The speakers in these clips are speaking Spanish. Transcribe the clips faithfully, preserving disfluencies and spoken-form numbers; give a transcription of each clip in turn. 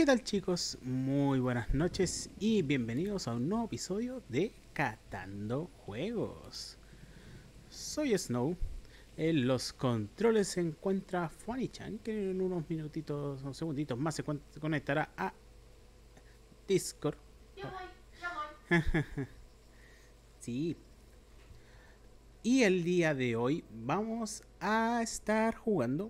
¿Qué tal, chicos? Muy buenas noches y bienvenidos a un nuevo episodio de Catando Juegos. Soy Snow. En los controles se encuentra Fuani-chan, que en unos minutitos o segunditos más se conectará a Discord. Yo voy, yo voy. Sí. Y el día de hoy vamos a estar jugando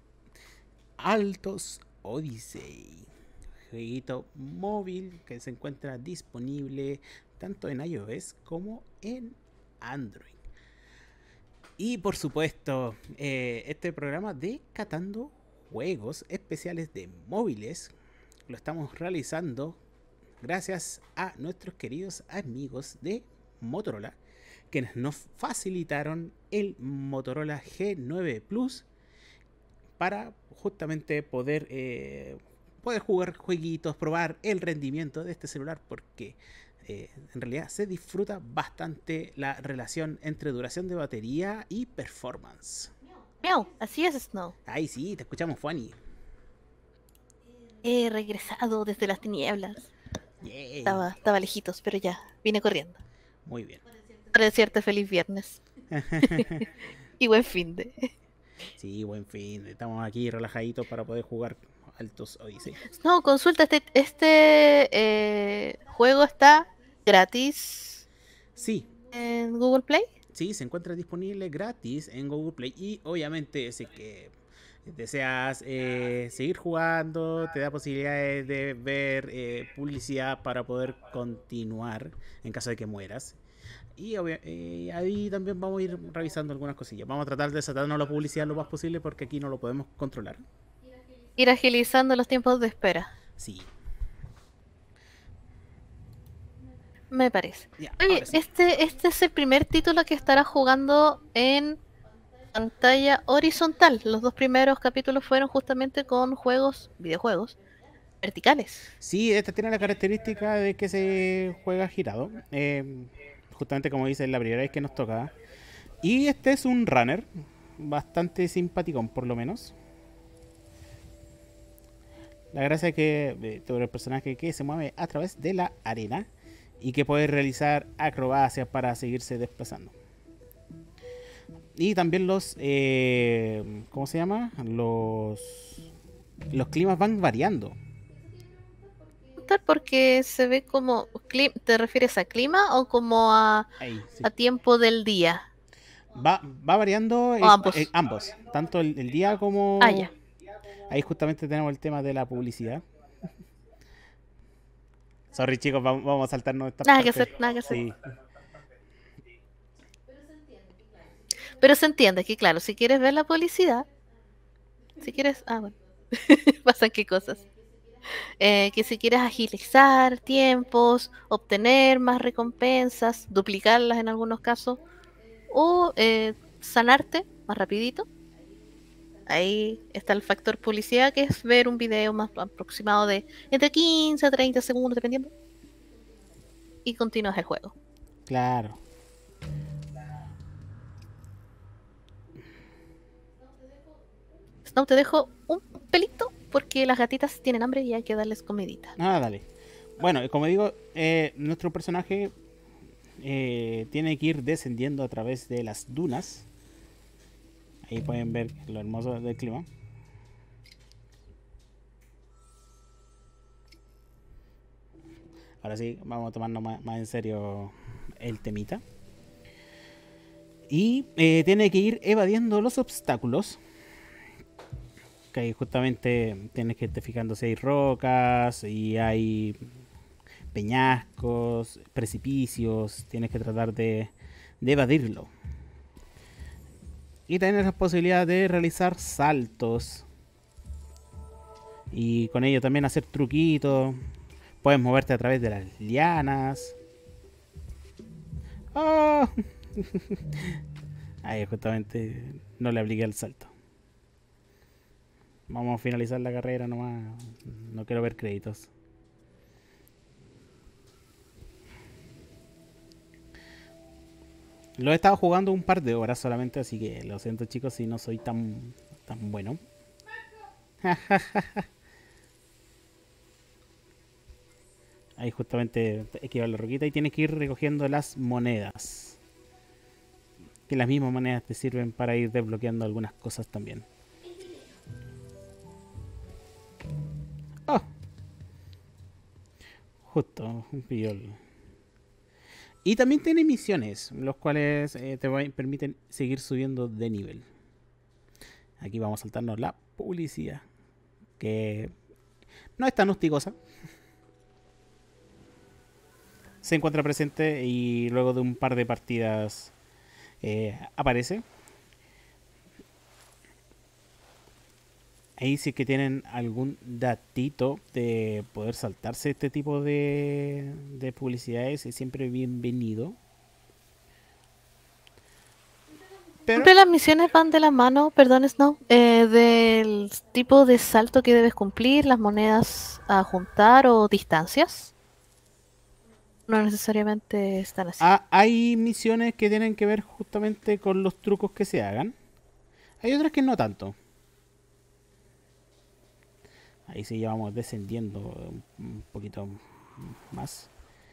Altos Odyssey, jueguito móvil que se encuentra disponible tanto en iOS como en Android. Y por supuesto, eh, este programa de Catando Juegos especiales de móviles lo estamos realizando gracias a nuestros queridos amigos de Motorola, quienes nos facilitaron el Motorola G nueve Plus para justamente poder eh, poder jugar jueguitos, probar el rendimiento de este celular, porque eh, en realidad se disfruta bastante la relación entre duración de batería y performance. Miau, así es, Snow. Ay, sí, te escuchamos, Fanny. He regresado desde las tinieblas. Yay. Estaba, estaba lejitos, pero ya, vine corriendo. Muy bien. Para decirte feliz viernes. Y buen fin de. Sí, buen fin. Estamos aquí relajaditos para poder jugar Altos Odyssey. Snow, consulta, este, este eh, juego está gratis Sí, en Google Play. sí, se encuentra disponible gratis en Google Play y obviamente si que deseas eh, seguir jugando, te da posibilidades de ver eh, publicidad para poder continuar en caso de que mueras. Y eh, ahí también vamos a ir revisando algunas cosillas. Vamos a tratar de desatarnos la publicidad lo más posible porque aquí no lo podemos controlar. Ir agilizando los tiempos de espera. Sí. Me parece. Ya, Oye, ahora sí. este, este es el primer título que estará jugando en pantalla horizontal. Los dos primeros capítulos fueron justamente con juegos, videojuegos, verticales. Sí, esta tiene la característica de que se juega girado. Eh, justamente como dice, es la primera vez que nos toca. Y este es un runner, bastante simpaticón por lo menos. La gracia es que eh, todo el personaje que se mueve a través de la arena y que puede realizar acrobacias para seguirse desplazando. Y también los, eh, ¿cómo se llama? Los, los climas van variando. Porque se ve como, ¿te refieres a clima o como a, Ahí, sí. a tiempo del día? Va, va variando O eh, ambos. eh, ambos, tanto el, el día como... Ah, ya. Ahí justamente tenemos el tema de la publicidad. Sorry, chicos, vamos, vamos a saltarnos esta Nada parte. que hacer, nada que hacer. Sí. Pero se entiende que, claro, si quieres ver la publicidad, si quieres, ah, bueno, pasan qué cosas. Eh, que si quieres agilizar tiempos, obtener más recompensas, duplicarlas en algunos casos, o eh, sanarte más rapidito. Ahí está el factor publicidad, que es ver un video más aproximado de entre quince a treinta segundos, dependiendo. Y continúas el juego. Claro. No, te dejo un pelito porque las gatitas tienen hambre y hay que darles comidita. Ah, dale. Bueno, como digo, eh, nuestro personaje eh, tiene que ir descendiendo a través de las dunas. Ahí pueden ver lo hermoso del clima. Ahora sí, vamos a tomarnos más, más en serio el temita. Y eh, tiene que ir evadiendo los obstáculos. Que ahí justamente tienes que estar fijando si hay rocas y hay peñascos, precipicios. Tienes que tratar de, de evadirlo. Y tienes la posibilidad de realizar saltos. Y con ello también hacer truquitos. Puedes moverte a través de las lianas. ¡Oh! Ahí justamente no le apliqué el salto. Vamos a finalizar la carrera nomás. No quiero ver créditos. Lo he estado jugando un par de horas solamente, así que lo siento, chicos, si no soy tan, tan bueno. Ahí justamente esquivar la roquita y tienes que ir recogiendo las monedas. Que las mismas monedas te sirven para ir desbloqueando algunas cosas también. Oh, justo, un pillol. Y también tiene misiones, los cuales eh, te va- permiten seguir subiendo de nivel. Aquí vamos a saltarnos la publicidad, que no es tan hostigosa. Se encuentra presente y luego de un par de partidas eh, aparece. Ahí sí que tienen algún datito de poder saltarse este tipo de, de publicidades, es siempre bienvenido. Pero Siempre las misiones van de la mano, perdón, Snow, eh, del tipo de salto que debes cumplir, las monedas a juntar o distancias. No necesariamente están así. ha- hay misiones que tienen que ver justamente con los trucos que se hagan. Hay otras que no tanto. Ahí sí ya vamos descendiendo un poquito más.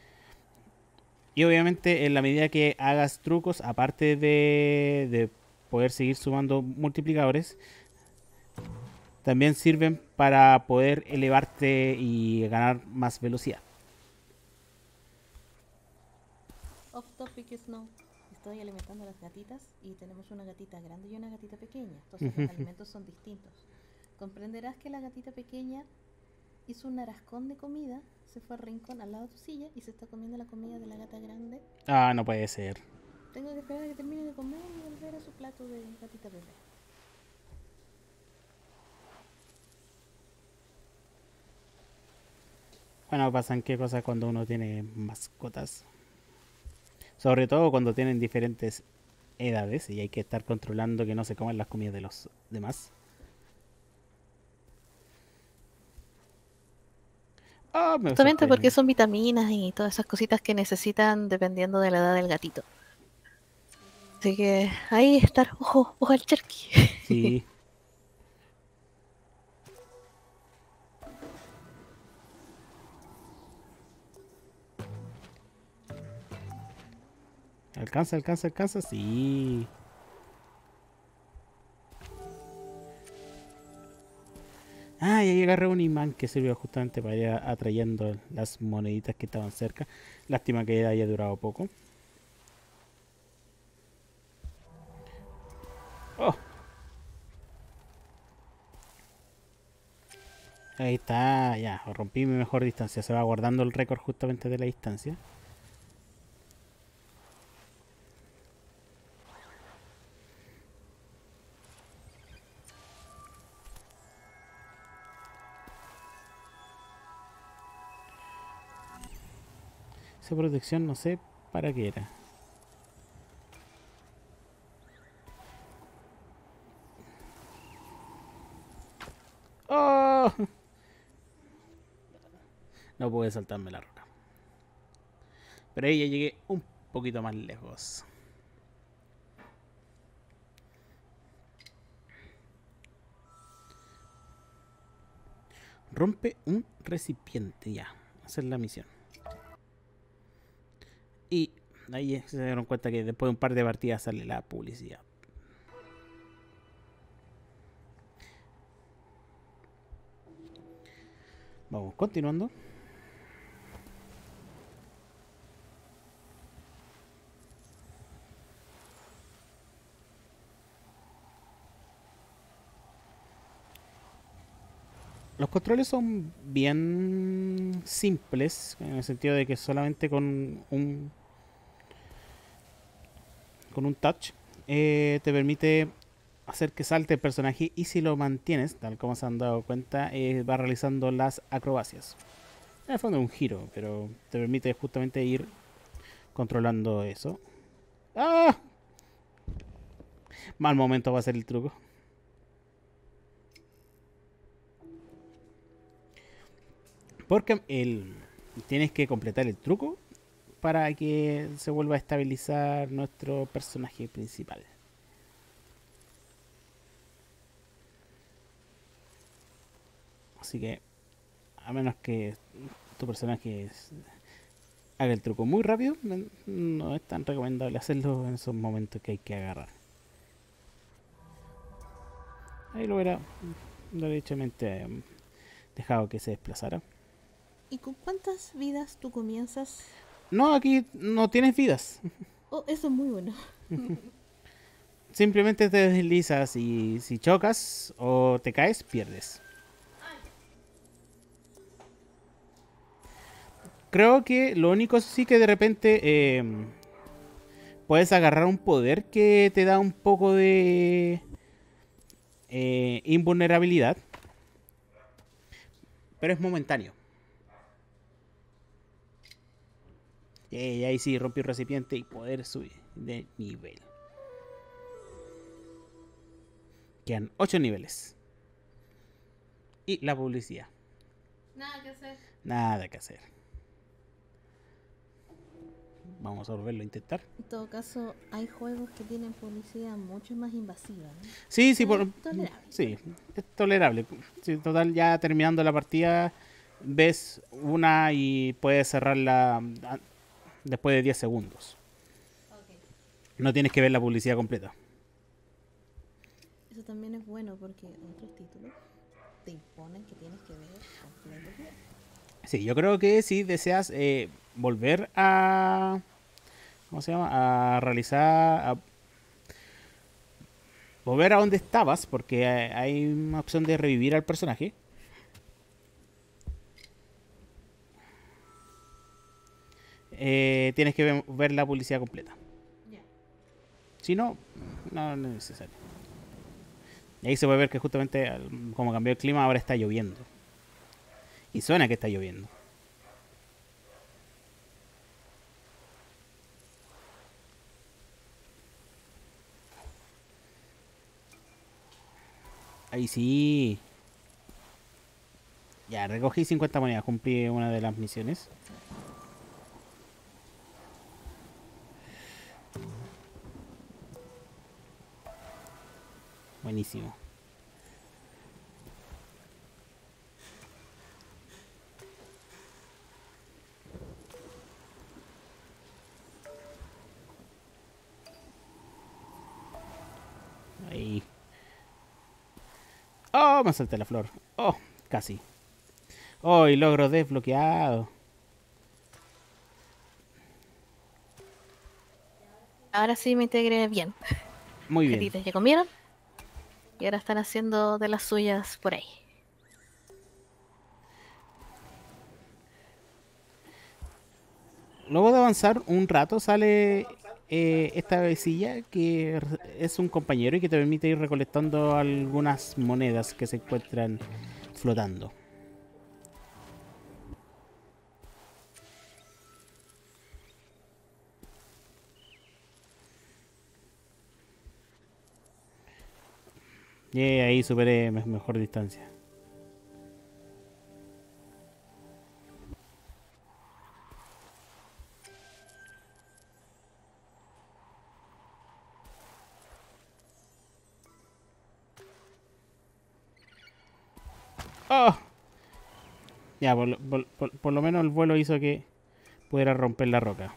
Y obviamente en la medida que hagas trucos, aparte de, de poder seguir sumando multiplicadores, también sirven para poder elevarte y ganar más velocidad. Off topic Snow. Estoy alimentando a las gatitas y tenemos una gatita grande y una gatita pequeña. Entonces los alimentos son distintos. Comprenderás que la gatita pequeña hizo un arascón de comida, se fue al rincón al lado de tu silla y se está comiendo la comida de la gata grande. Ah, no puede ser. Tengo que esperar a que termine de comer y volver a su plato de gatita bebé. Bueno, pasan qué cosas cuando uno tiene mascotas. Sobre todo cuando tienen diferentes edades y hay que estar controlando que no se coman las comidas de los demás. Ah, me Justamente porque sorprende. son vitaminas y todas esas cositas que necesitan dependiendo de la edad del gatito. Así que ahí estar, ojo, ojo al charqui. Sí. Alcanza, alcanza, alcanza. Sí. Ah, y ahí agarré un imán que sirvió justamente para ir atrayendo las moneditas que estaban cerca. Lástima que haya durado poco. Oh, ahí está, ya, rompí mi mejor distancia. Se va guardando el récord justamente de la distancia. Esa protección no sé para qué era. ¡Oh! No pude saltarme la roca. Pero ahí ya llegué un poquito más lejos. Rompe un recipiente, ya. Esa es la misión. Y ahí se dieron cuenta que después de un par de partidas sale la publicidad. Vamos, continuando. Los controles son bien simples, en el sentido de que solamente con un con un touch eh, te permite hacer que salte el personaje y si lo mantienes, tal como se han dado cuenta, eh, va realizando las acrobacias. En el fondo es un giro, pero te permite justamente ir controlando eso. ¡Ah! Mal momento va a ser el truco. Porque el, tienes que completar el truco para que se vuelva a estabilizar nuestro personaje principal. Así que, a menos que tu personaje es- haga el truco muy rápido, no no es tan recomendable hacerlo en esos momentos que hay que agarrar. Ahí lo hubiera derechamente em, dejado que se desplazara. ¿Y con cuántas vidas tú comienzas? No, aquí no tienes vidas. Oh, eso es muy bueno. Simplemente te deslizas y si chocas o te caes, pierdes. Creo que lo único sí que de repente eh, puedes agarrar un poder que te da un poco de eh, invulnerabilidad, pero es momentáneo. Y ahí sí rompió el recipiente y poder subir de nivel. Quedan ocho niveles. Y la publicidad. Nada que hacer. Nada que hacer. Vamos a volverlo a intentar. En todo caso, hay juegos que tienen publicidad mucho más invasiva, ¿no? Sí, sí, Pero por, tolerable. sí, es tolerable. Sí, total, ya terminando la partida, ves una y puedes cerrarla ah, después de diez segundos. No tienes que ver la publicidad completa. Eso también es bueno porque otros títulos te imponen que tienes que ver completo el juego. Sí, yo creo que si deseas eh, volver a... ¿Cómo se llama? A realizar... A volver a donde estabas, porque hay hay una opción de revivir al personaje. Eh, tienes que ver, ver la publicidad completa. Ya. Si no, no, no es necesario. Y ahí se puede ver que justamente al- como cambió el clima ahora está lloviendo. Y suena que está lloviendo. Ahí sí. Ya, recogí cincuenta monedas, cumplí una de las misiones. Buenísimo. Ahí. Oh, me salté la flor. Oh, casi. Oh, y logro desbloqueado. Ahora sí me integré bien. Muy bien. Gatitas ya comieron y ahora están haciendo de las suyas por ahí. Luego de avanzar un rato sale eh, esta vecilla que r- es un compañero y que te permite ir recolectando algunas monedas que se encuentran flotando. Y ahí superé me- mejor distancia. ¡Oh! Ya, por, lo- por- por- por lo menos el vuelo hizo que pudiera romper la roca.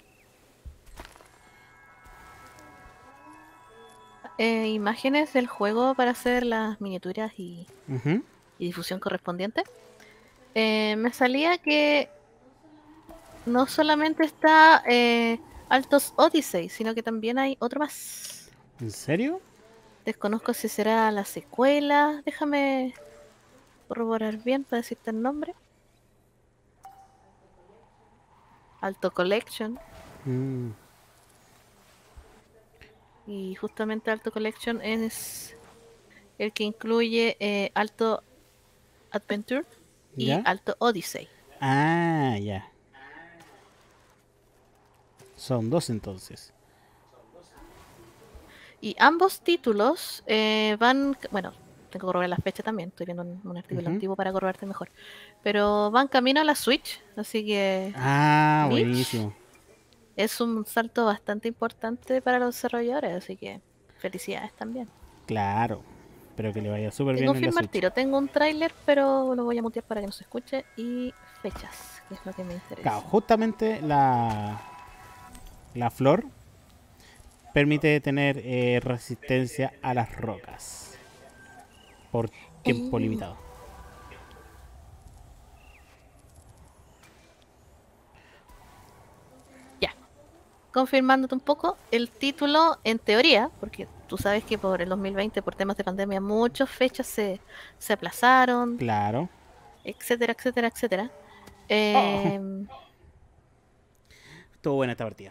Eh, imágenes del juego para hacer las miniaturas y, Ujú. y difusión correspondiente. Eh, me salía que no solamente está eh, Altos Odyssey, sino que también hay otro más. ¿En serio? Desconozco si será la secuela. Déjame corroborar bien para decirte el nombre. Alto Collection. Mm, Y justamente Alto Collection es el que incluye eh, Alto Adventure y ¿Ya? Alto Odyssey. Ah, ya. Son dos entonces. Y ambos títulos eh, van, bueno, tengo que corroborar la fecha también, estoy viendo un, un artículo Ujú. antiguo para corrobarte mejor. Pero van camino a la Switch, así que Ah, Mitch buenísimo. es un salto bastante importante para los desarrolladores, así que felicidades también. Claro. espero que le vaya súper Te bien en la confirmo al Switch. tiro. Tengo un tráiler, pero lo voy a mutear para que no se escuche. Y fechas, que es lo que me interesa. Claro, justamente la, la flor permite tener eh, resistencia a las rocas por tiempo Eh. limitado. Ya. Confirmándote un poco, el título, en teoría, porque tú sabes que por el dos mil veinte, por temas de pandemia, muchas fechas se, se aplazaron, Claro. etcétera, etcétera, etcétera. Oh, Eh, estuvo buena esta partida.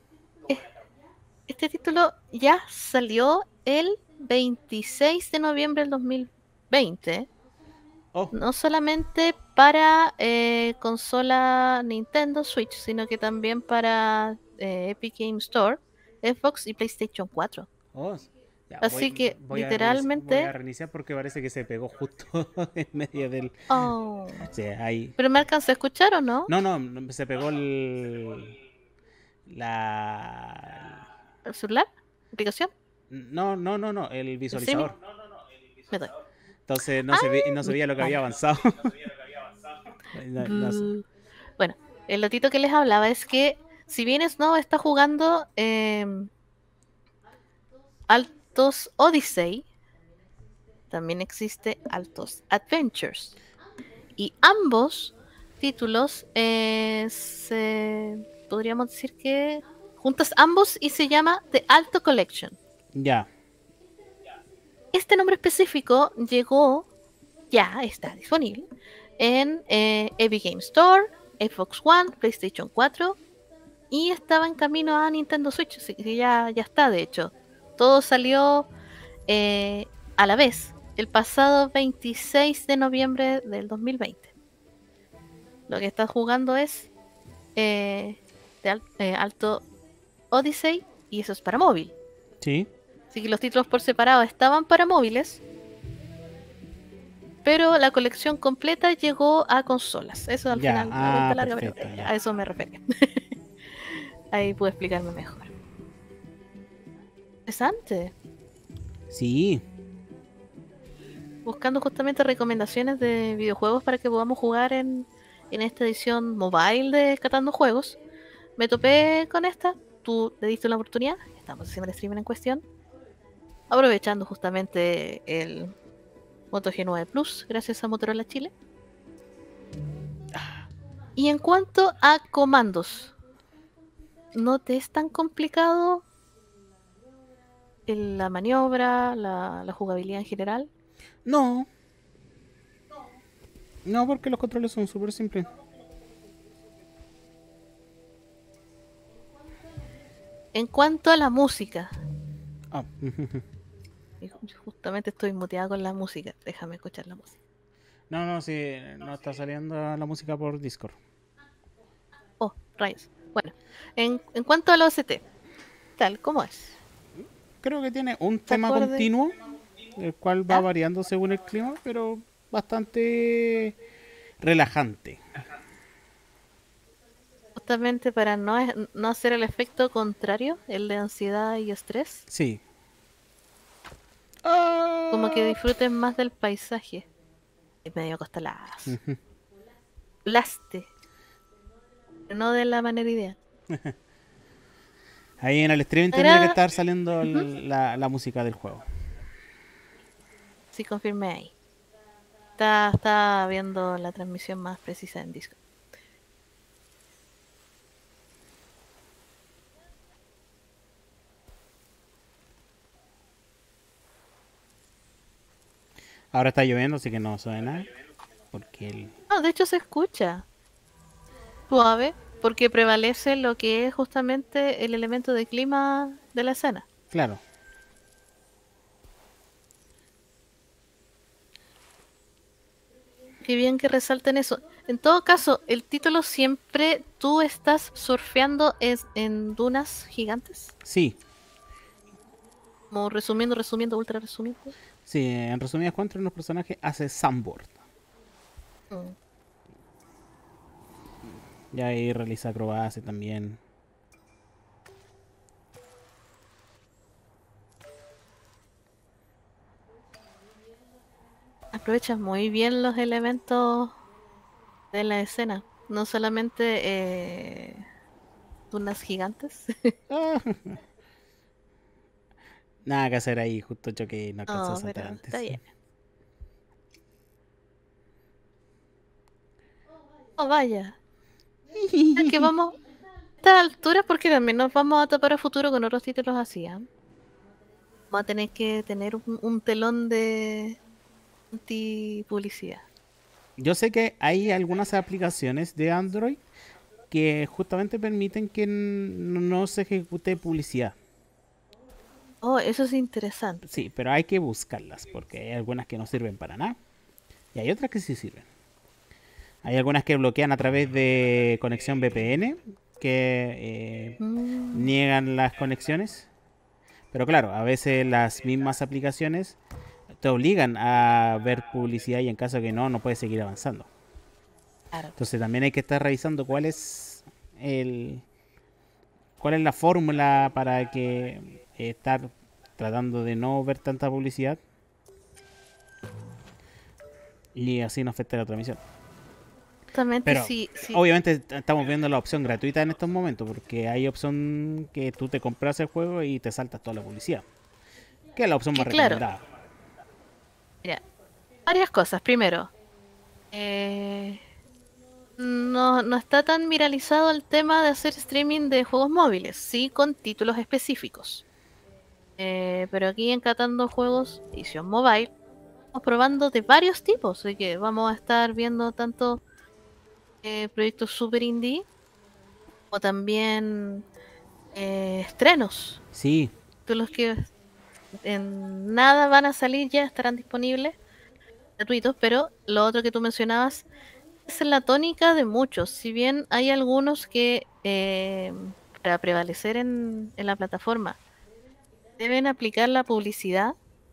Este título ya salió el veintiséis de noviembre del dos mil veinte. Oh, No solamente para eh, consola Nintendo Switch, sino que también para eh, Epic Game Store, Xbox y PlayStation cuatro. oh. Ya, Así voy, que voy, a reinici- voy a literalmente... reiniciar porque parece que se pegó justo en medio del... Oh. Sí, ahí. ¿Pero me alcanza a escuchar o no? No, no, no, se pegó el... La... ¿El celular? ¿Aplicación? No, no, no, no, el ¿El streaming? visualizador. Me doy. Entonces no Ah, se, vi- no se mi- veía lo que había vale. avanzado. No, no sé. Bu- Bueno, el datito que les hablaba es que si bien Snow está jugando em, Altos Odyssey, también existe Altos Adventures. Y ambos títulos eh, se, podríamos decir que juntas ambos y se llama The Alto Collection. Ya, Este nombre específico llegó, ya está disponible en eh, Epic Game Store, Xbox One, PlayStation cuatro y estaba en camino a Nintendo Switch, así que ya, ya está de hecho. Todo salió eh, a la vez, el pasado veintiséis de noviembre del dos mil veinte. Lo que estás jugando es eh, de al- eh, Alto Odyssey y eso es para móvil. sí. Así que los títulos por separado estaban para móviles, pero la colección completa llegó a consolas. Eso al Ya, final, la ah, vuelta larga, perfecto, pero ya. a eso me refería. Ahí pude explicarme mejor. Interesante. Sí, Buscando justamente recomendaciones de videojuegos para que podamos jugar en, en esta edición mobile de Catando Juegos. Me topé con esta. Tú le diste una oportunidad. Estamos haciendo el streaming en cuestión. Aprovechando justamente el Moto G nueve Plus, gracias a Motorola Chile. Y en cuanto a comandos, ¿no te es tan complicado el- la maniobra, la, la jugabilidad en general? no. No, porque los controles son súper simples. En cuanto a la música, Ah, y ju- justamente estoy muteada con la música, déjame escuchar la música. no, no, sí, no está saliendo la música por Discord. Oh, rayos. Bueno, en, en cuanto a la O S T, tal, ¿cómo es? Creo que tiene un ¿Se tema acuerde? continuo, el cual va ¿Ya? variando según el clima, pero bastante relajante. Justamente para no, es- no hacer el efecto contrario, el de ansiedad y estrés, Sí. como que Ah. disfruten más del paisaje. Es medio costalazo. Ujú. Laste. Pero no de la manera ideal. Ahí en el streaming ¿Te tendría que agrada? estar saliendo Ujú. el- la, la música del juego. Sí, confirmé ahí. Está, está viendo la transmisión más precisa en Discord. Ahora está lloviendo, así que no suena. Porque el... No, de hecho se escucha suave, porque prevalece lo que es justamente el elemento de clima de la escena. Claro. Qué bien que resalten eso. En todo caso, el título siempre tú estás surfeando es en dunas gigantes. Sí. Como resumiendo, resumiendo, ultra resumiendo. Sí, en resumidas cuentas, los personajes hace sandboard. Mm. Y ahí realiza acrobacia también. aprovechan muy bien los elementos de la escena. No solamente eh, dunas gigantes. Ah, nada que hacer ahí, justo choque no alcanzó a No, saltar pero está antes. bien. Oh, vaya. Es que vamos a estas alturas porque también nos vamos a tapar a futuro con otros títulos así, ¿ah? Vamos a tener que tener un, un telón de anti-publicidad. Yo sé que hay algunas aplicaciones de Android que justamente permiten que n- no se ejecute publicidad. Oh, eso es interesante. Sí, pero hay que buscarlas porque hay algunas que no sirven para nada y hay otras que sí sirven. Hay algunas que bloquean a través de conexión V P N que eh, Mm, niegan las conexiones. Pero claro, a veces las mismas aplicaciones te obligan a ver publicidad y en caso que no, no puedes seguir avanzando. claro. Entonces también hay que estar revisando cuál es el cuál es la fórmula para que eh, estar tratando de no ver tanta publicidad y así no afecte la transmisión. Justamente Pero sí, sí. obviamente t- estamos viendo la opción gratuita en estos momentos porque hay opción que tú te compras el juego y te saltas toda la publicidad, que es la opción Que más claro, recomendada. mira, varias cosas. Primero, eh, no, no está tan viralizado el tema de hacer streaming de juegos móviles, sí con títulos específicos. Eh, pero aquí en Catando Juegos, edición mobile, estamos probando de varios tipos, así que vamos a estar viendo tanto eh, proyectos super indie como también eh, estrenos. Sí, Títulos que en nada van a salir ya, estarán disponibles, gratuitos, pero lo otro que tú mencionabas es la tónica de muchos. Si bien hay algunos que eh, para prevalecer en, en la plataforma deben aplicar la publicidad,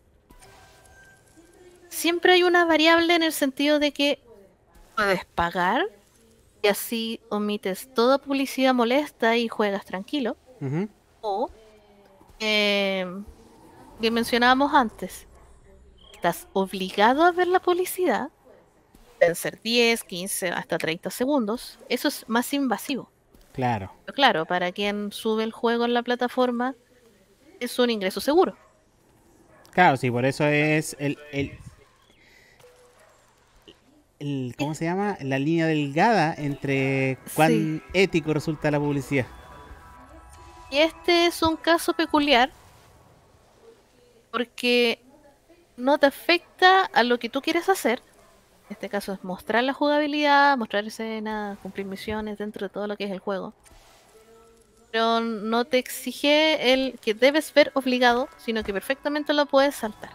siempre hay una variable en el sentido de que puedes pagar y así omites toda publicidad molesta y juegas tranquilo. ujú, O eh, que mencionábamos antes, estás obligado a ver la publicidad, pueden ser diez, quince, hasta treinta segundos. Eso es más invasivo. claro. Pero claro, para quien sube el juego en la plataforma es un ingreso seguro. Claro, sí, por eso es el, el, el- ¿cómo se llama? La línea delgada entre Sí. cuán ético resulta la publicidad. Y este es un caso peculiar porque no te afecta a lo que tú quieres hacer. En este caso es mostrar la jugabilidad, mostrar escenas, cumplir misiones dentro de todo lo que es el juego. Pero no te exige el que debes ver obligado, sino que perfectamente lo puedes saltar.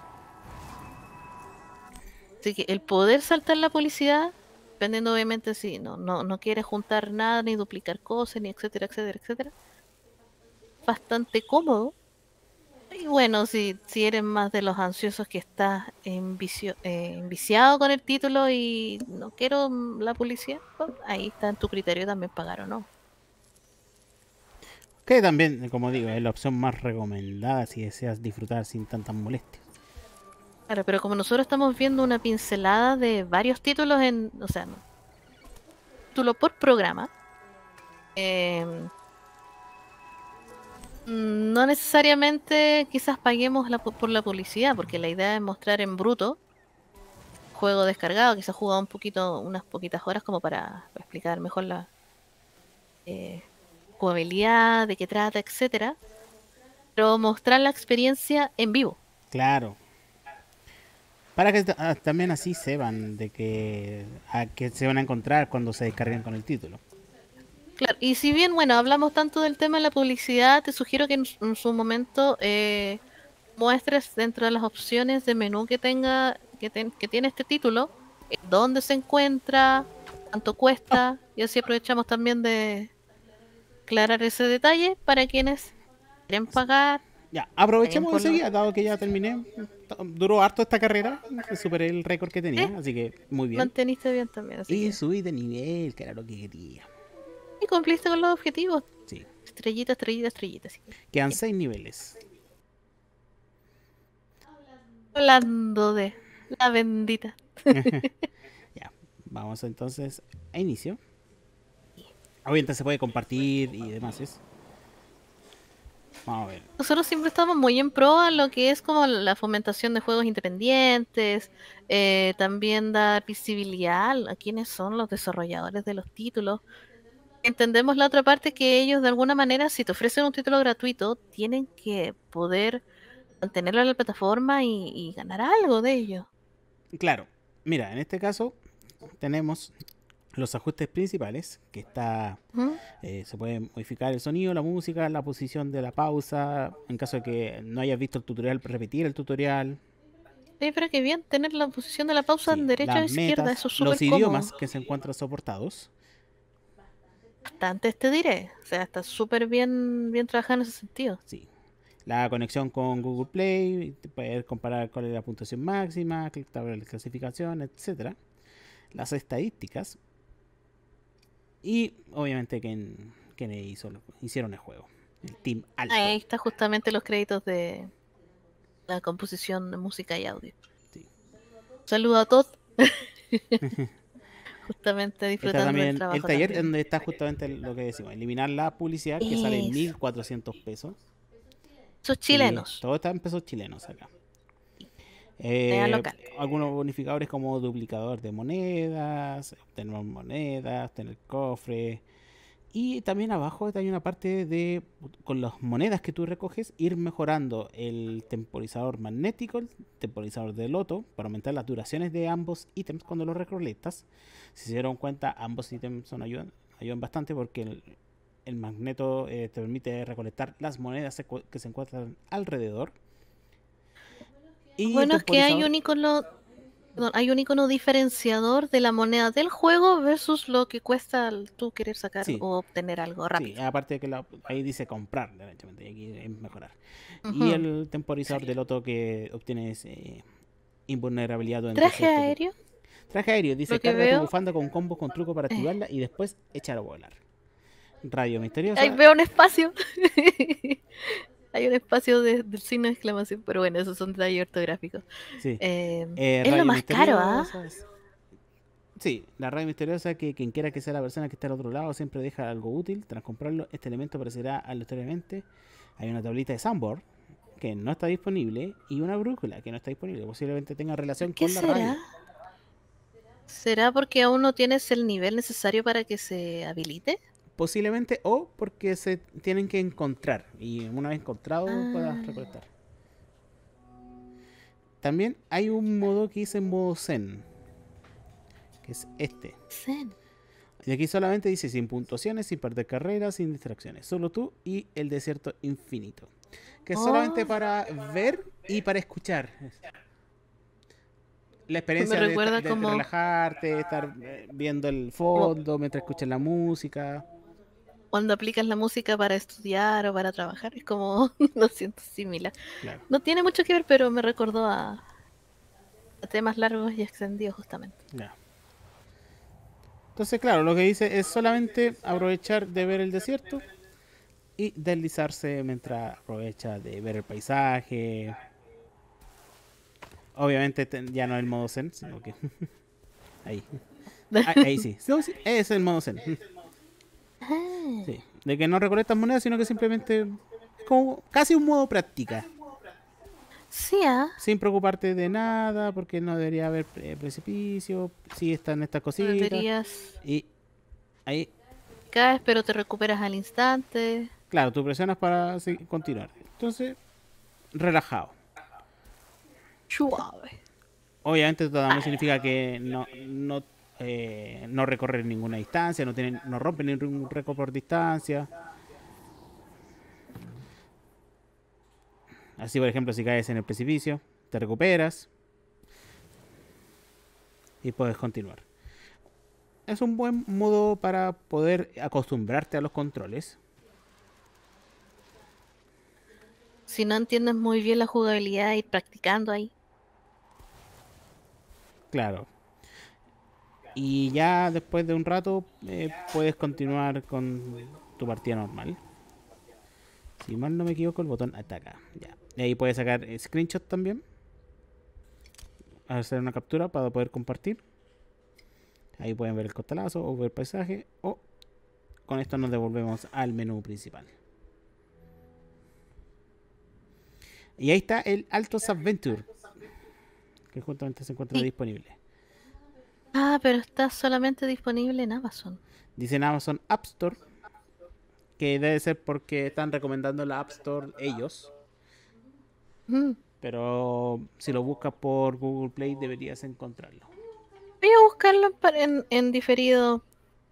Así que el poder saltar la publicidad, dependiendo obviamente si no, no, no quieres juntar nada, ni duplicar cosas, ni etcétera, etcétera, etcétera, bastante cómodo. Y bueno, si, si eres más de los ansiosos que estás envicio, eh, enviciado con el título y no quiero mm, la publicidad, pues, ahí está en tu criterio también pagar o no. Que también, como digo, es la opción más recomendada si deseas disfrutar sin tantas molestias. Claro, pero como nosotros estamos viendo una pincelada de varios títulos en, o sea, no, título por programa, eh, mm, no necesariamente quizás paguemos la pu- por la publicidad, porque la idea es mostrar en bruto juego descargado, quizás jugado un poquito, unas poquitas horas como para, para explicar mejor la eh, jugabilidad, de qué trata, etcétera, pero mostrar la experiencia en vivo. Claro. Para que ta- también así sepan de que a qué se van a encontrar cuando se descarguen con el título. Claro, y si bien, bueno, hablamos tanto del tema de la publicidad, te sugiero que en, su en su momento eh, muestres dentro de las opciones de menú que tenga, que, ten- que tiene este título, eh, dónde se encuentra, cuánto cuesta, y así aprovechamos también de aclarar ese detalle para quienes quieren pagar, Ya, paguen aprovechemos por lo... enseguida, dado que ya terminé. T- Duró harto esta carrera, superé el récord que tenía, Eh, así que muy bien. manteniste bien también, así Y que... subí de nivel, que era lo que quería. Y cumpliste con los objetivos. Sí, Estrellita, estrellita, estrellita. Así que, quedan bien. seis niveles. Hablando de la bendita. Ya, vamos entonces a inicio. Obviamente se puede compartir y demás. ¿Es? Vamos a ver. Nosotros siempre estamos muy en pro a lo que es como la fomentación de juegos independientes, eh, también dar visibilidad a quiénes son los desarrolladores de los títulos. Entendemos la otra parte que ellos de alguna manera, si te ofrecen un título gratuito, tienen que poder mantenerlo en la plataforma y, y ganar algo de ello. Claro, mira, en este caso tenemos los ajustes principales, que está ¿Mm? eh, se puede modificar el sonido, la música, la posición de la pausa, en caso de que no hayas visto el tutorial, repetir el tutorial. Eh, pero qué bien tener la posición de la pausa Sí, en derecha o las izquierda, metas, eso es los súper cómodo. idiomas que se encuentran soportados. Bastante te diré, o sea, está súper bien, bien trabajado en ese sentido. Sí. La conexión con Google Play, poder comparar cuál es la puntuación máxima, tabla de clasificación, etcétera. Las estadísticas. Y obviamente quién, quién hizo, hicieron el juego. El Team Alto. Ahí está justamente los créditos de la composición de música y audio. Sí. Saludo a Todd. Justamente Está disfrutando del también trabajo el taller también. donde está justamente lo que decimos, eliminar la publicidad que sale Eso. mil cuatrocientos pesos. Esos Sí, chilenos, todo está en pesos chilenos acá. moneda Eh, local. algunos bonificadores como duplicador de monedas, obtener más monedas, tener cofre. Y también abajo hay una parte de, con las monedas que tú recoges, ir mejorando el temporizador magnético, el temporizador de loto, para aumentar las duraciones de ambos ítems cuando los recolectas. Si se dieron cuenta, ambos ítems son ayudan, ayudan bastante porque el, el magneto eh, te permite recolectar las monedas que se encuentran alrededor. Y Bueno, el es que hay temporizador, un icono, perdón, hay un icono diferenciador de la moneda del juego versus lo que cuesta el tú querer sacar sí, o obtener algo sí, rápido. aparte de que la- ahí dice comprar, derechamente, y aquí es mejorar. Y Ujú. el temporizador Sí. del loto que obtienes eh, invulnerabilidad durante Traje cierto tiempo. aéreo, Traje aéreo, dice lo que carga tu veo, bufanda con combos con truco para eh, activarla y después echar a volar. Radio ahí misteriosa, veo un espacio. Hay un espacio de, del signo de exclamación, pero bueno, esos son detalles ortográficos. sí. Eh, Eh, es lo radio más caro, ¿ah? misteriosa. Sí, la radio misteriosa que quien quiera que sea la persona que está al otro lado siempre deja algo útil. Tras comprarlo, este elemento aparecerá aleatoriamente. Hay una tablita de Sandboard que no está disponible y una brújula que no está disponible. Posiblemente tenga relación ¿Qué con la será? radio. ¿Será porque aún no tienes el nivel necesario para que se habilite? Posiblemente o porque se tienen que encontrar y una vez encontrado puedas Ah, recolectar. También hay un modo que dice modo Zen, que es este. Zen. Y aquí solamente dice sin puntuaciones, sin perder carreras, sin distracciones. Solo tú y el desierto infinito. Que es solamente Oh, para ver y para escuchar. La me experiencia de, recuerda de como, relajarte, estar eh, viendo el como fondo mientras escuchas la música. cuando aplicas la música para estudiar o para trabajar. Es como, lo siento, similar. Claro. No tiene mucho que ver, pero me recordó a, a temas largos y extendidos justamente. Ya. Entonces, claro, lo que dice es solamente aprovechar de ver el desierto y deslizarse mientras aprovecha de ver el paisaje. Obviamente te- ya no es el modo zen, sino que ahí. Ah, ahí sí. No, sí, es el modo zen. Ah, Sí. De que no recolectas monedas, sino que simplemente es como casi un modo práctica. sí, ah, Sin preocuparte de nada, porque no debería haber eh, precipicio. Sí están estas cositas. deberías Y ahí, caes, pero te recuperas al instante. claro, tú presionas para segui- continuar. Entonces, relajado. Suave. Obviamente esto no Ah, significa que no, no, eh, no recorrer ninguna distancia, no, tienen, no rompen ningún récord por distancia. Así, por ejemplo, si caes en el precipicio, te recuperas y puedes continuar. Es un buen modo para poder acostumbrarte a los controles. si no entiendes muy bien la jugabilidad, ir practicando ahí. Claro. Y ya después de un rato eh, puedes continuar con tu partida normal. Si mal no me equivoco, el botón ataca. Ya. Y ahí puedes sacar eh, screenshot también. hacer una captura para poder compartir. Ahí pueden ver el costalazo o ver el paisaje. O con esto nos devolvemos al menú principal. Y ahí está el Altos Adventure, que justamente se encuentra Sí. disponible. Ah, pero está solamente disponible en Amazon. Dice en Amazon App Store, que debe ser porque están recomendando la App Store ellos. Mm. Pero si lo buscas por Google Play deberías encontrarlo. Voy a buscarlo en, pa- en, en diferido.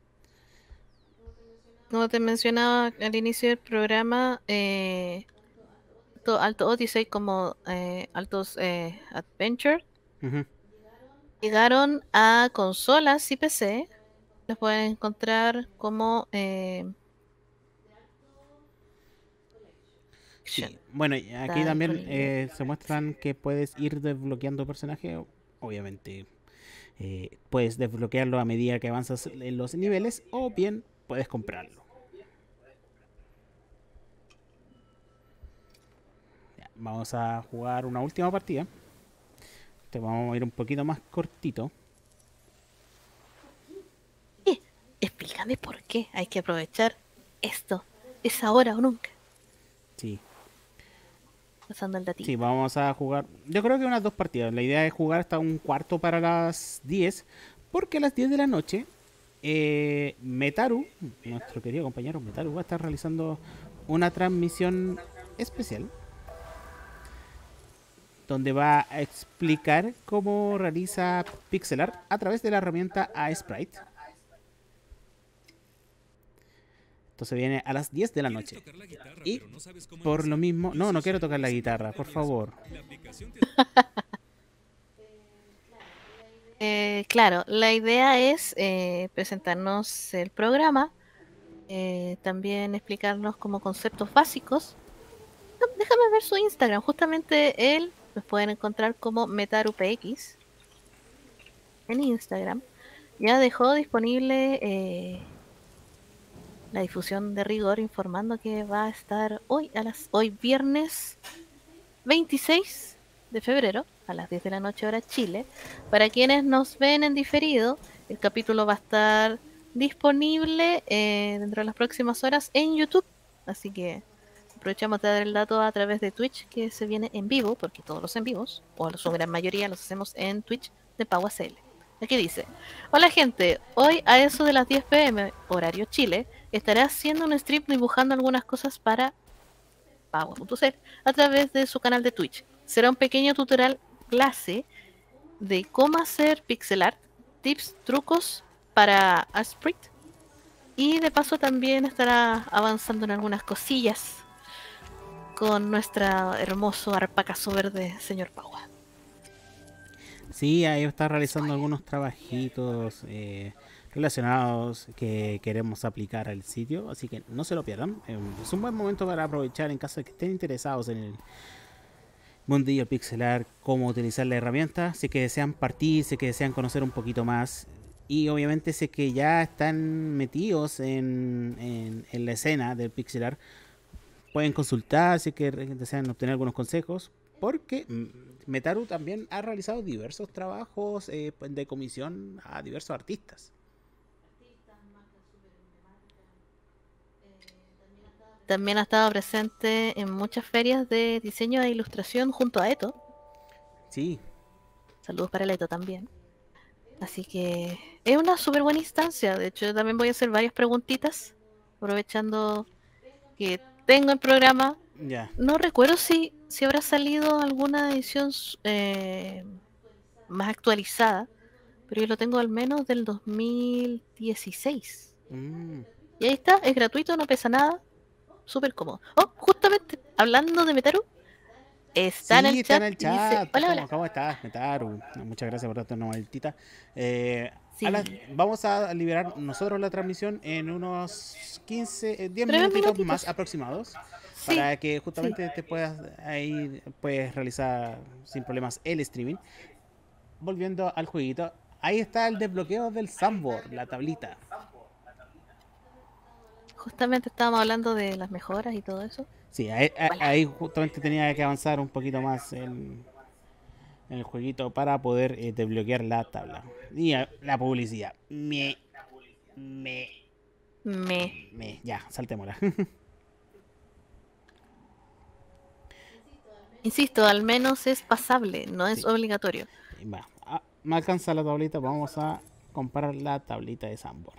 Como te mencionaba al inicio del programa, eh, to- Alto Odyssey como eh, Altos eh, Adventure Ujú. llegaron a consolas y P C. Los pueden encontrar como eh, Sí, bueno, y aquí está también disponible. eh, se muestran que puedes ir desbloqueando personajes. Obviamente, eh, puedes desbloquearlo a medida que avanzas en los niveles, o bien puedes comprarlo. Ya, vamos a jugar una última partida. Te vamos a ir un poquito más cortito. Eh, explícame por qué hay que aprovechar esto. Es ahora o nunca. Sí, Pasando el sí, datito. vamos a jugar. Yo creo que unas dos partidas. La idea es jugar hasta un cuarto para las diez. Porque a las diez de la noche, eh, Metaru, nuestro querido compañero Metaru, va a estar realizando una transmisión especial donde va a explicar cómo realiza pixel art a través de la herramienta Sprite. Entonces viene a las diez de la noche. Y por lo mismo... No, no quiero tocar la guitarra, por favor. Eh, claro, la idea es eh, presentarnos el programa, eh, también explicarnos como conceptos básicos. No, déjame ver su Instagram, justamente él nos pueden encontrar como MetaruPX en Instagram. Ya dejó disponible eh, la difusión de rigor informando que va a estar hoy a las hoy viernes veintiséis de febrero a las diez de la noche hora Chile. Para quienes nos ven en diferido, el capítulo va a estar disponible eh, dentro de las próximas horas en YouTube. Así que aprovechamos de dar el dato a través de Twitch que se viene en vivo, porque todos los en vivos, o su gran mayoría los hacemos en Twitch de PauACL. Aquí dice, hola gente, hoy a eso de las diez pm, horario Chile, estaré haciendo un stream dibujando algunas cosas para Pagua punto cl a través de su canal de Twitch. Será un pequeño tutorial clase de cómo hacer pixel art, tips, trucos para Sprite y de paso también estará avanzando en algunas cosillas con nuestro hermoso arpacazo verde, señor Paua. Sí, ahí está realizando algunos trabajitos eh, relacionados que queremos aplicar al sitio, así que no se lo pierdan. Eh, es un buen momento para aprovechar en caso de que estén interesados en el mundillo pixelar, cómo utilizar la herramienta, si es que desean partir, si es que desean conocer un poquito más. Y obviamente si es que ya están metidos en, en, en la escena del pixelar, pueden consultar si es que desean obtener algunos consejos. Porque Metaru también ha realizado diversos trabajos eh, de comisión a diversos artistas. También ha estado presente en muchas ferias de diseño e ilustración junto a Eto. Sí. Saludos para el Eto también. Así que es una súper buena instancia. De hecho, yo también voy a hacer varias preguntitas, aprovechando que tengo el programa. Ya. No recuerdo si, si habrá salido alguna edición eh, más actualizada, pero yo lo tengo al menos del dos mil dieciséis. Mm. Y ahí está, es gratuito, no pesa nada, súper cómodo. Oh, justamente, hablando de Metaru, está en Sí, el está en chat el y dice, chat. hola, ¿Cómo, hola. cómo estás, Metaru? Muchas gracias por darte una vueltita. Eh, a las- Sí, vamos a liberar nosotros la transmisión en unos quince, eh, diez breves minutitos más minutitos. aproximados. Sí, Para que sí. justamente te puedas ahí puedes realizar sin problemas el streaming. Volviendo al jueguito, ahí está el desbloqueo del Sandboard, la tablita. Justamente estábamos hablando de las mejoras y todo eso. Sí, ahí, Hola. ahí justamente tenía que avanzar un poquito más en, en el jueguito para poder eh, desbloquear la tabla. Y eh, la publicidad. Me. Me. Me. Me. Ya, saltémosla. Insisto, al menos es pasable, no es Sí. obligatorio. Va. Ah, me alcanza la tablita. Vamos a comparar la tablita de Sambor.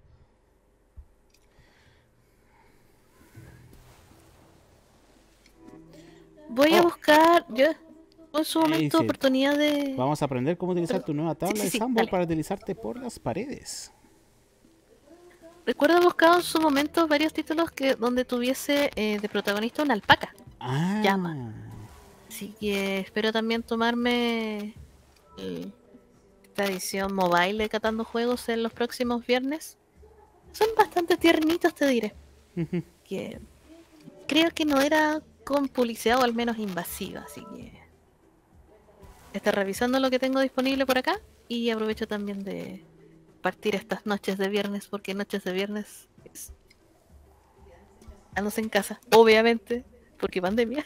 Voy a Oh. buscar, yo en su Eh, momento, dice, oportunidad de... vamos a aprender cómo utilizar tu nueva tabla Sí, sí, de sí, Sambor dale. para deslizarte por las paredes. Recuerdo buscado en su momento varios títulos que donde tuviese eh, de protagonista una alpaca. Ah. Llama. Así que espero también tomarme el- esta edición mobile de Catando Juegos en los próximos viernes. Son bastante tiernitos, te diré. Que creo que no era con publicidad o al menos invasiva, así que está revisando lo que tengo disponible por acá y aprovecho también de partir estas noches de viernes, porque noches de viernes es quedándose en casa, obviamente, porque pandemia.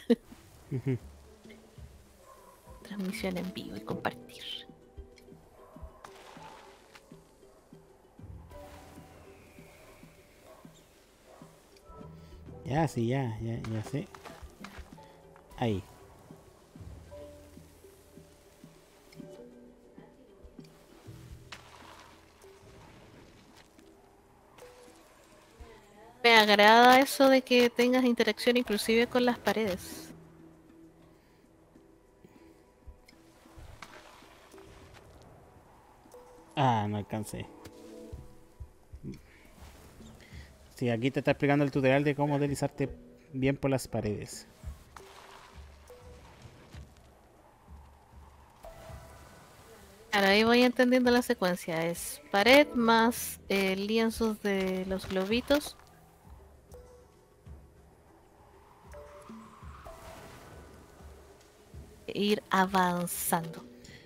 Transmisión en vivo y compartir. Ya, sí, ya, ya, ya sé. Ahí. Me agrada eso de que tengas interacción inclusive con las paredes. Ah, no alcancé. Sí, aquí te está explicando el tutorial de cómo deslizarte bien por las paredes. Ahora ahí voy entendiendo la secuencia. Es pared más eh, lienzos de los globitos. E ir avanzando.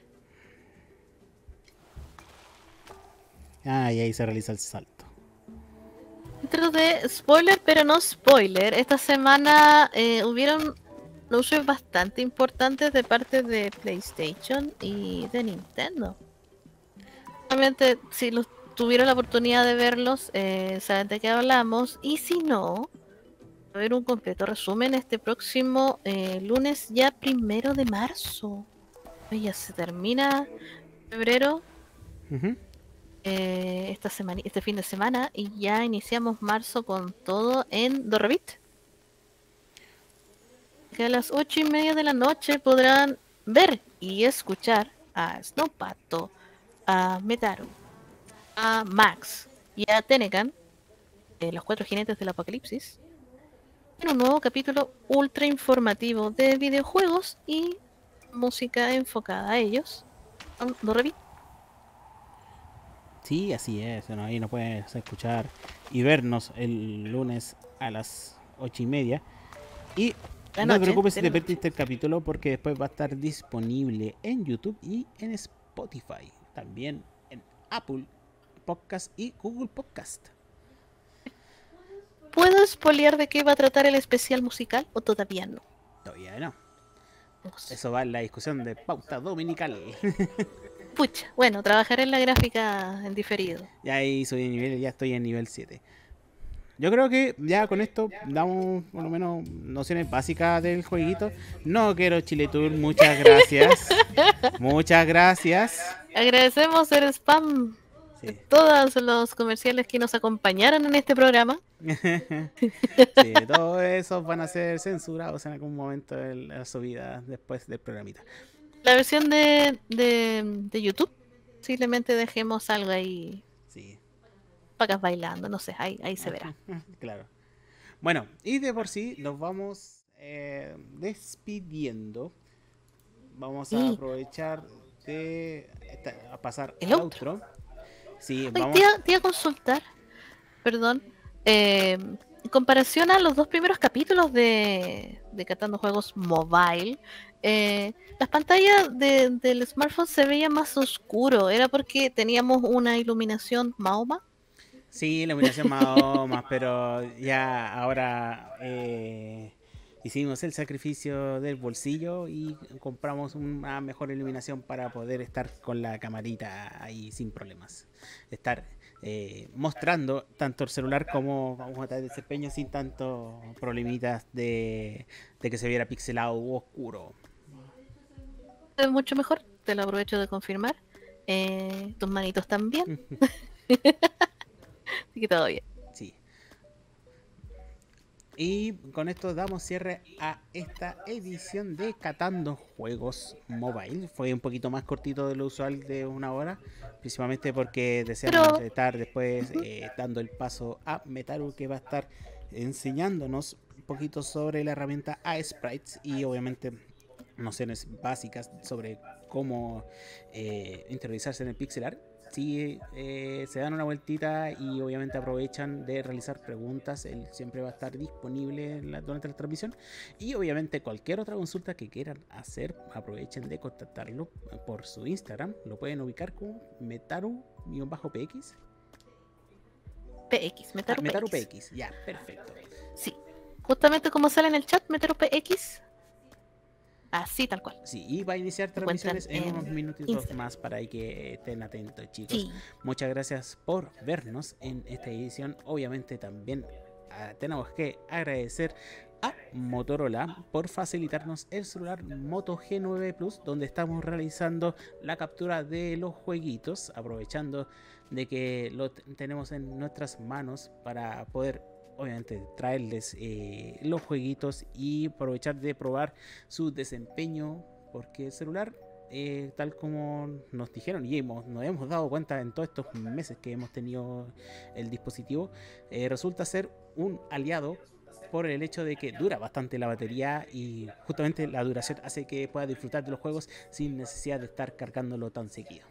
Ah, y ahí se realiza el salto. Dentro de spoiler, pero no spoiler, esta semana eh, hubieron anuncios bastante importantes de parte de PlayStation y de Nintendo. Realmente, si los tuvieron la oportunidad de verlos, eh, saben de qué hablamos. Y si no, va a haber un completo resumen este próximo eh, lunes, ya primero de marzo. Oye, ya se termina febrero. Ujú. Eh, esta semana, este fin de semana y ya iniciamos marzo con todo en Dorrevit. Que a las ocho y media de la noche podrán ver y escuchar a Snowpato, a Metaru, a Max y a Tenecan, eh, los cuatro jinetes del apocalipsis, en un nuevo capítulo ultra informativo de videojuegos y música enfocada a ellos. en Dorrevit. Sí, así es. Bueno, ahí nos puedes escuchar y vernos el lunes a las ocho y media. Y La no te noche, preocupes si de la te perdiste noche. el capítulo, porque después va a estar disponible en YouTube y en Spotify. También en Apple Podcast y Google Podcast. ¿Puedo spoilear de qué va a tratar el especial musical o todavía no? Todavía no. No sé. Eso va en la discusión de pauta dominical. Pucha, bueno, trabajaré en la gráfica en diferido. Ya ahí soy en nivel, ya estoy en nivel siete. Yo creo que ya con esto damos por lo menos nociones básicas del jueguito. No quiero Chile Tour, muchas gracias. Muchas gracias. Agradecemos el spam de Sí. todos los comerciales que nos acompañaron en este programa. Sí, todos esos van a ser censurados en algún momento de la subida después del programita. La versión de, de, de YouTube, simplemente dejemos algo ahí, Sí, pacas bailando, no sé, ahí, ahí se verá. claro. Bueno, y de por sí nos vamos eh, despidiendo. Vamos a Sí. aprovechar de esta- a pasar El al outro. outro. Sí, Hoy vamos. te, iba- te iba a consultar, perdón, eh, en comparación a los dos primeros capítulos de, de Catando Juegos Mobile, eh, las pantallas de- del smartphone se veían más oscuro. ¿Era porque teníamos una iluminación Mahoma? Sí, iluminación Mahoma, pero ya ahora eh, hicimos el sacrificio del bolsillo y compramos una mejor iluminación para poder estar con la camarita ahí sin problemas. Estar eh, mostrando tanto el celular como vamos a tener desempeño sin tanto problemitas de, de que se viera pixelado u oscuro. Es mucho mejor, te lo aprovecho de confirmar. Eh, tus manitos también. Así que todo bien. Sí. Y con esto damos cierre a esta edición de Catando Juegos Mobile. Fue un poquito más cortito de lo usual, de una hora, principalmente porque deseamos Pero... estar después eh, dando el paso a Metaru, que va a estar enseñándonos un poquito sobre la herramienta A-Sprites y obviamente nociones básicas sobre cómo eh, interiorizarse en el pixel art. Si eh, se dan una vueltita y obviamente aprovechan de realizar preguntas, él siempre va a estar disponible en la, durante la transmisión. Y obviamente cualquier otra consulta que quieran hacer, aprovechen de contactarlo por su Instagram. Lo pueden ubicar como Metaru-P X. P X, Metaru, ah, Metaru P X. P X, ya, perfecto. Sí, justamente como sale en el chat, Metaru P X. Así, tal cual. Sí, y va a iniciar transmisiones en, en unos minutitos Instagram. Más para que estén atentos, chicos. Sí. Muchas gracias por vernos en esta edición. Obviamente también uh, tenemos que agradecer a Motorola por facilitarnos el celular Moto G nueve Plus, donde estamos realizando la captura de los jueguitos, aprovechando de que lo tenemos en nuestras manos para poder obviamente traerles eh, los jueguitos y aprovechar de probar su desempeño, porque el celular eh, tal como nos dijeron y hemos, nos hemos dado cuenta en todos estos meses que hemos tenido el dispositivo, eh, resulta ser un aliado por el hecho de que dura bastante la batería y justamente la duración hace que pueda disfrutar de los juegos sin necesidad de estar cargándolo tan seguido.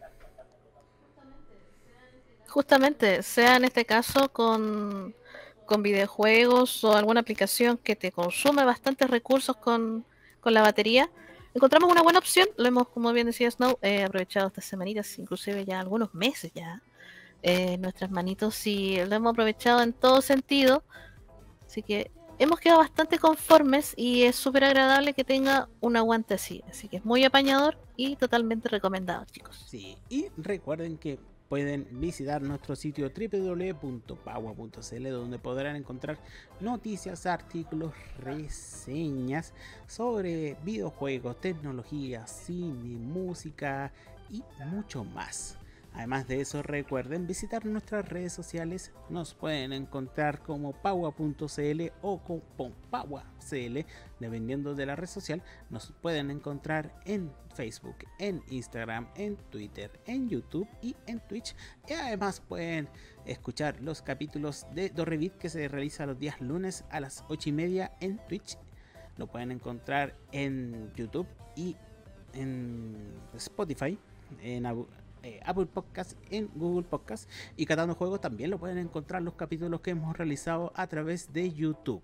Justamente, sea en este caso con con videojuegos o alguna aplicación que te consume bastantes recursos con, con la batería, encontramos una buena opción. Lo hemos, como bien decía Snow, eh, aprovechado estas semanitas, inclusive ya algunos meses ya, eh, nuestras manitos, y lo hemos aprovechado en todo sentido. Así que hemos quedado bastante conformes y es súper agradable que tenga un aguante así. Así que es muy apañador y totalmente recomendado, chicos. Sí, y recuerden que pueden visitar nuestro sitio doble u doble u doble u punto pagua punto c l, donde podrán encontrar noticias, artículos, reseñas sobre videojuegos, tecnología, cine, música y mucho más. Además de eso, recuerden visitar nuestras redes sociales. Nos pueden encontrar como pagua punto c l o como pagua punto c l, dependiendo de la red social. Nos pueden encontrar en Facebook, en Instagram, en Twitter, en YouTube y en Twitch. Y además pueden escuchar los capítulos de Dorrevit, que se realiza los días lunes a las ocho y media en Twitch. Lo pueden encontrar en YouTube y en Spotify, en Abu Eh, Apple Podcast, en Google Podcast, y Catando Juegos también lo pueden encontrar los capítulos que hemos realizado a través de YouTube.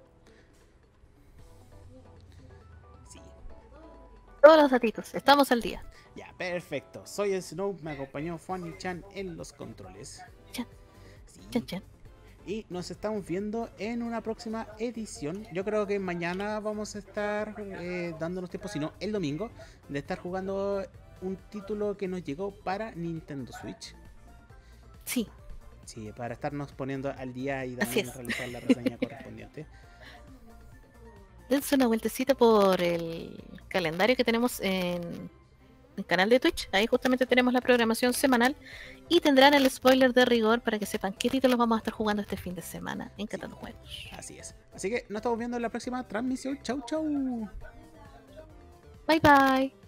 Sí. Todos los datitos, estamos al día. Ya, perfecto. Soy Snow, me acompañó Fanny Chan en los controles. Chan. Sí. Chan, chan. Y nos estamos viendo en una próxima edición. Yo creo que mañana vamos a estar eh, dándonos tiempo, si no el domingo, de estar jugando un título que nos llegó para Nintendo Switch. Sí. Sí, para estarnos poniendo al día y también realizar la reseña correspondiente. Dense una vueltecita por el calendario que tenemos en el canal de Twitch. Ahí justamente tenemos la programación semanal y tendrán el spoiler de rigor para que sepan qué títulos vamos a estar jugando este fin de semana en Catando Juegos. Así es. Así que nos estamos viendo en la próxima transmisión. Chau, chau. Bye, bye.